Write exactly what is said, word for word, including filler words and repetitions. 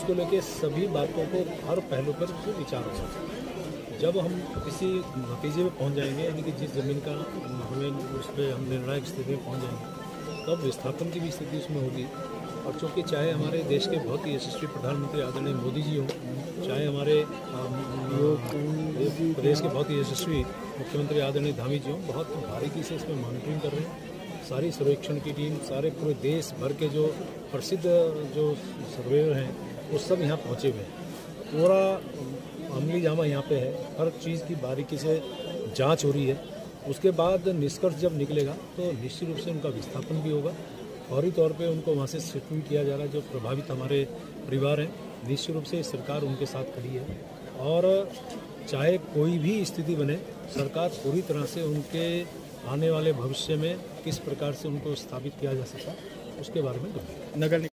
उसको लेके सभी बातों को हर पहलू पर विचार हो सकता है। जब हम किसी नतीजे में पहुंच जाएंगे, यानी कि जिस ज़मीन का हमें उस पर हम निर्णायक स्थिति में पहुंच जाएंगे, तब विस्थापन की भी स्थिति उसमें होगी। और चूँकि चाहे हमारे देश के बहुत ही यशस्वी प्रधानमंत्री आदरणीय मोदी जी हों, चाहे हमारे प्रदेश के बहुत ही यशस्वी मुख्यमंत्री आदरणीय धामी जी हों, बहुत बारीकी से इसमें मॉनिटरिंग कर रहे हैं। सारी सर्वेक्षण की टीम, सारे पूरे देश भर के जो प्रसिद्ध जो सर्वेयर हैं वो सब यहाँ पहुँचे हुए हैं। पूरा अमली जामा यहाँ पे है, हर चीज़ की बारीकी से जांच हो रही है। उसके बाद निष्कर्ष जब निकलेगा तो निश्चित रूप से उनका विस्थापन भी होगा। फौरी तौर पे उनको वहाँ से शिफ्ट किया जा रहा है। जो प्रभावित हमारे परिवार हैं, निश्चित रूप से सरकार उनके साथ खड़ी है और चाहे कोई भी स्थिति बने, सरकार पूरी तरह से उनके आने वाले भविष्य में किस प्रकार से उनको स्थापित किया जा सकता है उसके बारे में। नगर